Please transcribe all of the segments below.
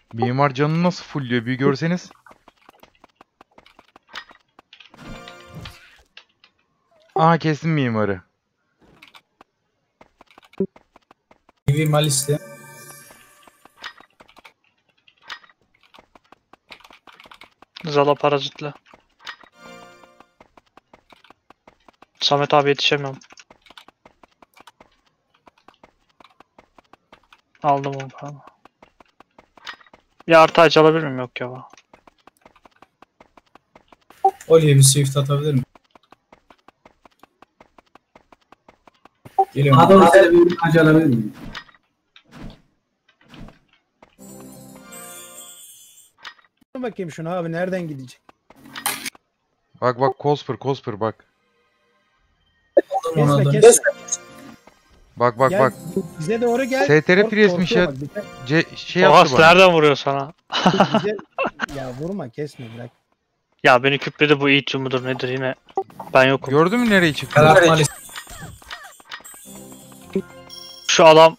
Mimar canını nasıl fullüyor bir görseniz. Aha kesin mimarı. TV Malis'te. Zala parazitli. Samet abi yetişemiyorum. Aldım onu falan. Bir artı ağaç alabilir miyim? Yok ya. Oli'ye bir swift atabilir mi? Geliyorum. Adam size bir acı alabilir miyim? Bakayım şuna abi nereden gidecek? Bak bak Cosper bak. Ona Kesme da- kesme. Bak bak Gel, bak. bize doğru gel. STR Priest'miş ya. Korkuyor bak, Şey Oha yaptı bana. nereden vuruyor sana? bize- ya vurma kesme bırak. Ya beni küpledi bu Ichigo mudur nedir yine. Ben yokum. Gördün mü nereye çıktı? Ferhat Malis. Şu adam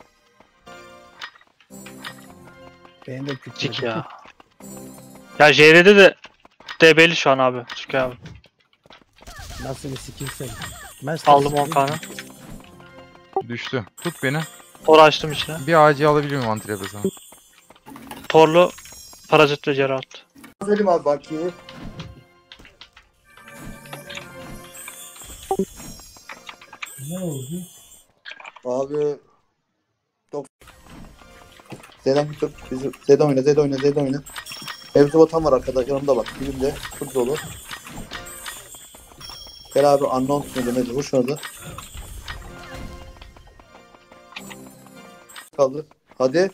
Beni de küçük. cik ya. Ya JR'de de DB'li şu an abi. Çünkü abi. Nasıl bir skillse. Ben Aldım 10 kanı. Düştü. Tut beni. Tor açtım içine. Bir ağacı alabilir miyim antrebe sana? Torlu parazit ve Geralt. Söyleyeyim abi bakayım. Ne oldu? Abi Z'den bir tut. Z'den oyna. Mevzu vatan var arkada. Yanımda bak. Dibimde. Tut dolu. Gel abi unknown nedir? Vur şunu da. Kaldı. Hadi.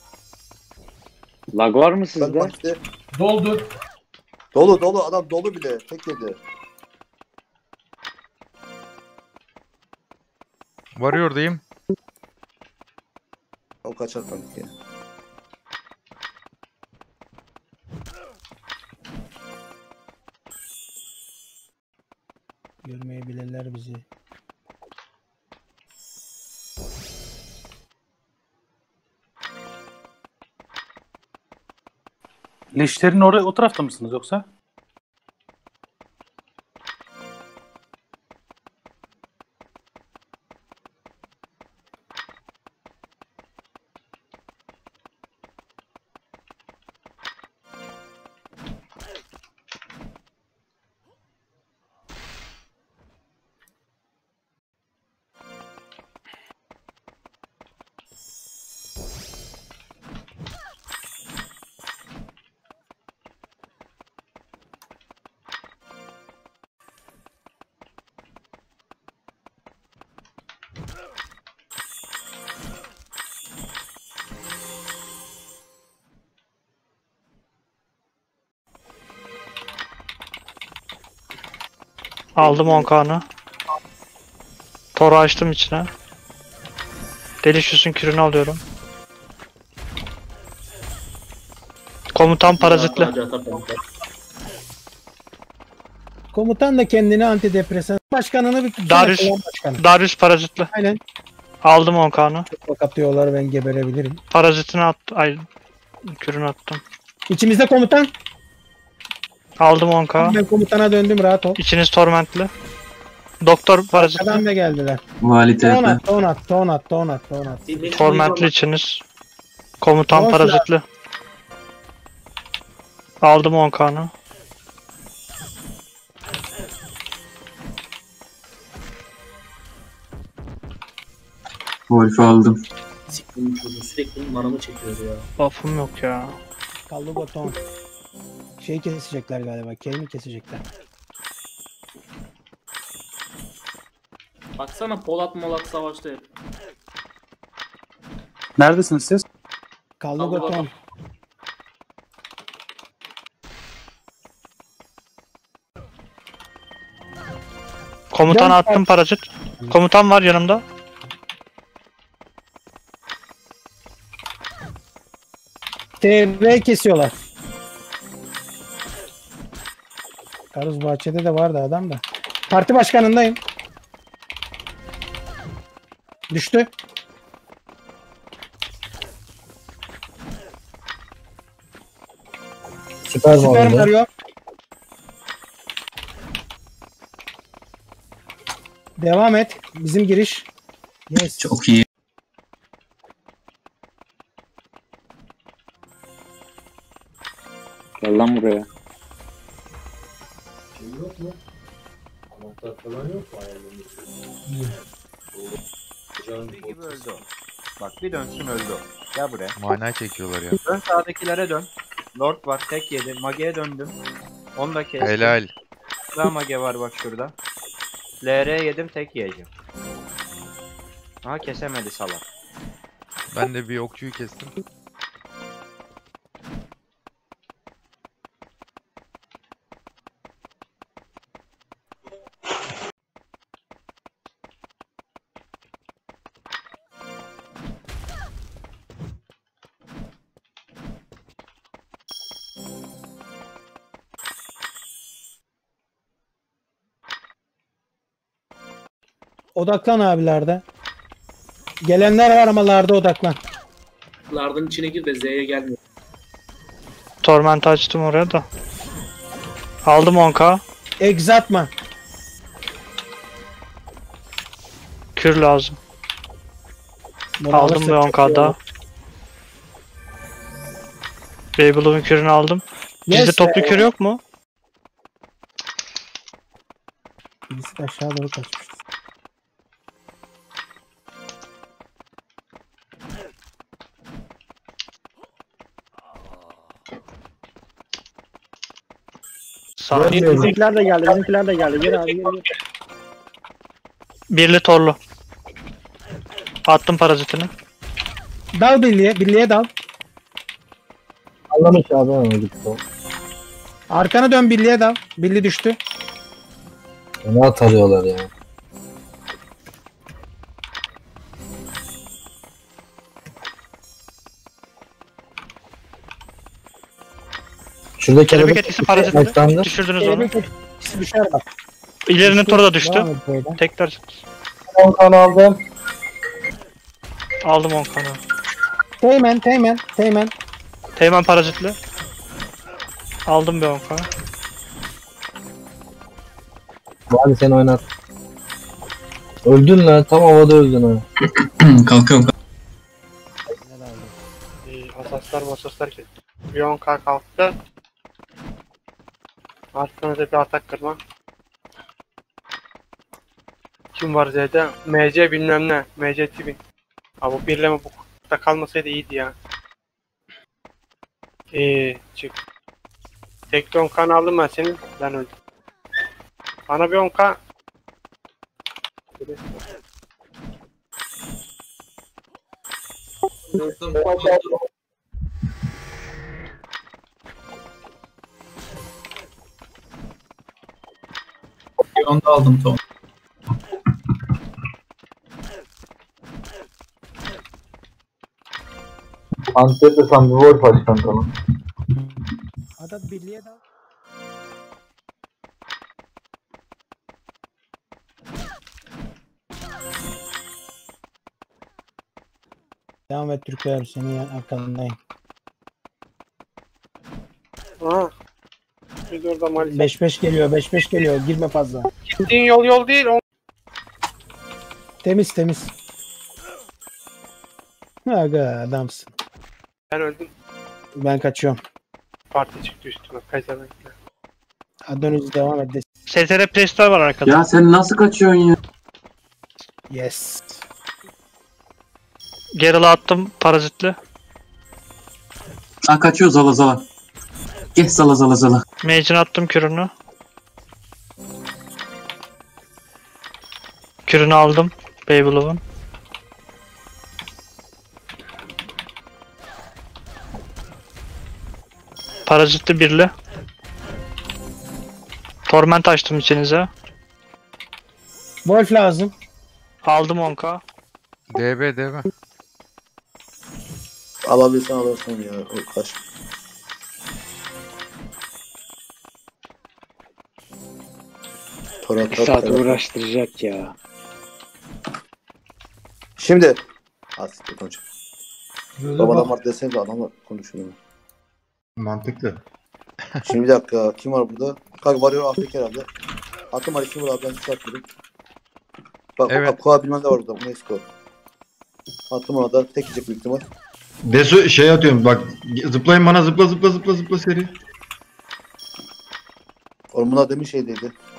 Lag var mı Ben sizde? bak işte. Doldu. Dolu adam dolu bile. Tek yedi. Varıyordayım. O kaçar kanki. Görmeyebilirler bizi. Leşlerin oraya o tarafta mısınız yoksa? Aldım 10 kanı. Toru açtım içine. Deliciousun kürünü alıyorum. Komutan parazitli. Komutan da kendini antidepresan başkanını bir tutsana, Darius. klan başkanı. Darius parazitli. Aynen. Aldım 10 kanı. Bak atıyorlar ben geberebilirim. Parazitini attım. Ay kürünü attım. İçimizde komutan. Aldım 10k. Ben komutana döndüm rahat ol. İçiniz tormentli. Doktor parazitli. Adam da geldiler. Vali TP. Ton at. Tormentli içiniz. Komutan Olsun. parazitli. Aldım 10 kanı. Wolf'u aldım. Siktiğim çocuğu sürekli manamı çekiyor ya. Buff'um yok ya. Kaldı ton. Şey kesecekler galiba. Kane'i kesecekler. Baksana Polat Molat savaşta hep. Neredesiniz siz? Kaldı Kaldı ton. Komutan Yan- attım parazit. Komutan var yanımda. TV kesiyorlar. Karuz bahçede de vardı adam da. Parti başkanındayım. Düştü. Süper Mario. Devam et. Bizim giriş. Yes. Çok iyi. Gel lan buraya. Şey yok mu? Anahtar falan yok mu ayarlamak? gibi öldü o. Bak bir dönsün öldü o. Gel buraya. Mana çekiyorlar ya. Dön sağdakilere dön. Lord var tek yedi. Mage'ye döndüm. Onu da kestim. Helal. Daha mage var bak şurada. LR yedim tek yiyeceğim. Aha kesemedi salak. Ben de bir okçuyu kestim. Odaklan abilerde. Gelenler var ama larda odaklan. Lardın içine gir de Z'ye gelmiyor. Torment açtım oraya da. Aldım 10k. Egzatma. Kür lazım. Bunu Aldım alırsak bir çok 10k iyi daha. olur. Beybloom'un kürünü aldım. Bizde Yes toplu be. kür yok mu? Birisi de aşağı doğru kaçmış. Saniye. Bizimkiler de geldi. Bizimkiler de geldi. Gel abi gel. Birli torlu. Attım parazitini. Dal birliğe. Birliğe dal. Anlamış abi ama gitti o. Arkana dön birliğe dal. Birli düştü. Ne atarıyorlar ya. Şurada Kelebek etkisi parazitini. Ekrandır. Düşürdünüz onu. Kelebek etkisi düşer bak. İlerinin toru da düştü. Devam et böyle. Tekrar 10 kan aldım. aldım 10 kanı. Teğmen. Teğmen parazitli. Aldım bir 10 kanı. Hadi sen oynat. Öldün lan. Tam havada öldün ha. Kalkıyorum. Asaslar ki. Bir 10k kalktı. Arkanıza bir atak kırma. Kim var Z'de? MC bilmem ne. MC TV. Abi bu birleme bu da kalmasaydı iyiydi ya. Çık. Tek 10k aldım ben senin. Ben öldüm. Bana bir 10k. Onu da aldım Tom. Antep'te sen bir Wolf aç kanka. Adat birliğe dal. Devam et Türkiye senin arkandayım. Aa. Biz orada Malis'e. 5-5 geliyor 5-5 geliyor girme fazla. Gittiğin yol değil. Temiz. Aga adamsın. Ben öldüm. Ben kaçıyorum. Parti çıktı üstüme. Kayseri'den. Adonuz devam et. STR Prestar var arkada. Ya sen nasıl kaçıyorsun ya? Yes. Geral'a attım parazitli. Ha kaçıyor zala zala. Gel zala zala zala. Mage'ine attım kürünü. Kürünü aldım. Beybloom'un. Parazitli birli. Torment açtım içinize. Wolf lazım. Aldım 10k. DB. Alabilsen alırsın ya. O kaç. Saat uğraştıracak ya. Şimdi. Asiktir konuşalım. Babadan var desene de adamla konuşuyorum. Mantıklı. Şimdi bir dakika. Kim var burada? Kanka varıyor Afrika herhalde. Atım Alice'ini vur abi ben çıkartmadım. Bak Evet. Aqua bilmem ne var orada. UNESCO. Attım ona da. Tek yiyecek büyük ihtimal. Desu şey atıyorum bak zıplayın bana zıpla seri. Oğlum bunlar demin şeydeydi.